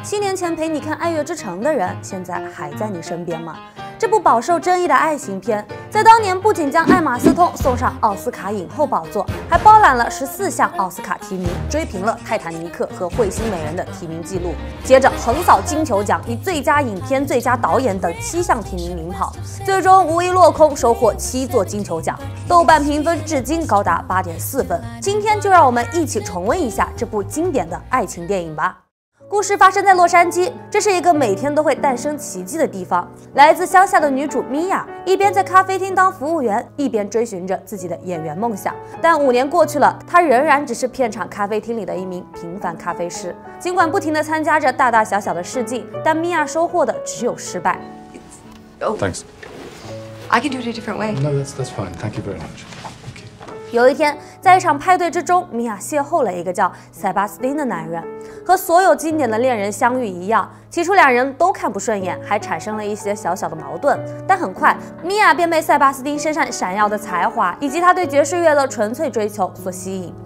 7年前陪你看《爱乐之城》的人，现在还在你身边吗？这部饱受争议的爱情片，在当年不仅将艾玛斯通送上奥斯卡影后宝座，还包揽了14项奥斯卡提名，追平了《泰坦尼克》和《彗星美人》的提名记录。接着横扫金球奖，以最佳影片、最佳导演等7项提名领跑，最终无一落空，收获7座金球奖。豆瓣评分至今高达8.4分。今天就让我们一起重温一下这部经典的爱情电影吧。 故事发生在洛杉矶，这是一个每天都会诞生奇迹的地方。来自乡下的女主米娅，一边在咖啡厅当服务员，一边追寻着自己的演员梦想。但5年过去了，她仍然只是片场咖啡厅里的一名平凡咖啡师。尽管不停地参加着大大小小的事迹，但米娅收获的只有失败。 Thanks. I can do it a different way. No, that's fine. Thank you very much. 有一天，在一场派对之中，米娅邂逅了一个叫塞巴斯汀的男人。和所有经典的恋人相遇一样，起初两人都看不顺眼，还产生了一些小小的矛盾。但很快，米娅便被塞巴斯汀身上闪耀的才华以及他对爵士乐的纯粹追求所吸引。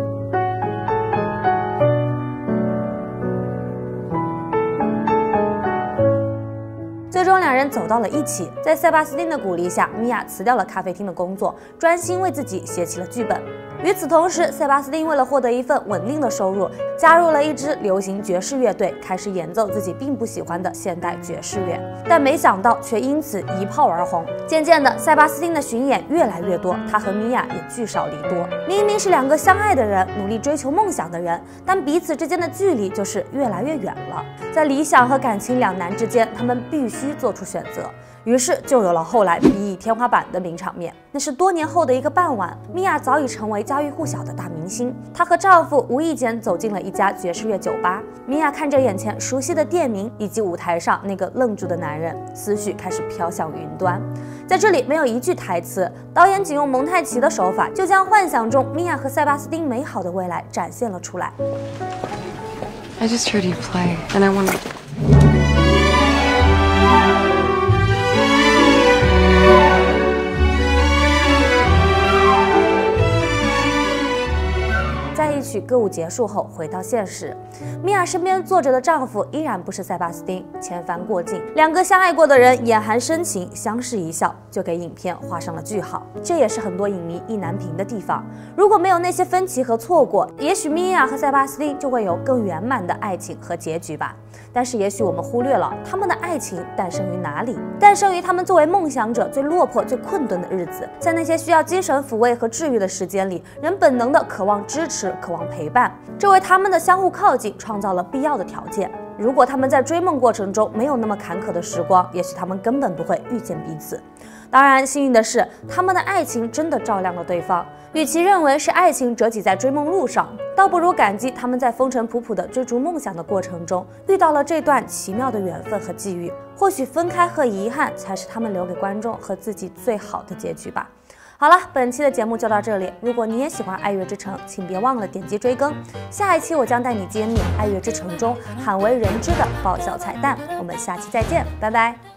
最终，两人走到了一起。在塞巴斯汀的鼓励下，米娅辞掉了咖啡厅的工作，专心为自己写起了剧本。与此同时，塞巴斯汀为了获得一份稳定的收入，加入了一支流行爵士乐队，开始演奏自己并不喜欢的现代爵士乐。但没想到，却因此一炮而红。渐渐的，塞巴斯汀的巡演越来越多，他和米娅也聚少离多。明明是2个相爱的人，努力追求梦想的人，但彼此之间的距离就是越来越远了。在理想和感情两难之间，他们必须做出选择。 于是就有了后来比翼天花板的名场面。那是多年后的一个傍晚，米娅早已成为家喻户晓的大明星。她和丈夫无意间走进了一家爵士乐酒吧。米娅看着眼前熟悉的店名以及舞台上那个愣住的男人，思绪开始飘向云端。在这里没有一句台词，导演仅用蒙太奇的手法，就将幻想中米娅和塞巴斯汀美好的未来展现了出来。 I just heard you play, and I want to. 在一曲歌舞结束后，回到现实，米娅身边坐着的丈夫依然不是塞巴斯汀，千帆过尽。2个相爱过的人眼含深情，相视一笑，就给影片画上了句号。这也是很多影迷意难平的地方。如果没有那些分歧和错过，也许米娅和塞巴斯汀就会有更圆满的爱情和结局吧。但是也许我们忽略了他们的爱情诞生于哪里？诞生于他们作为梦想者最落魄、最困顿的日子，在那些需要精神抚慰和治愈的时间里，人本能的渴望支持。 渴望陪伴，这为他们的相互靠近创造了必要的条件。如果他们在追梦过程中没有那么坎坷的时光，也许他们根本不会遇见彼此。当然，幸运的是，他们的爱情真的照亮了对方。与其认为是爱情折戟在追梦路上，倒不如感激他们在风尘仆仆的追逐梦想的过程中，遇到了这段奇妙的缘分和际遇。或许分开和遗憾，才是他们留给观众和自己最好的结局吧。 好了，本期的节目就到这里。如果你也喜欢《爱乐之城》，请别忘了点击追更。下一期我将带你揭秘《爱乐之城》中罕为人知的爆笑彩蛋。我们下期再见，拜拜。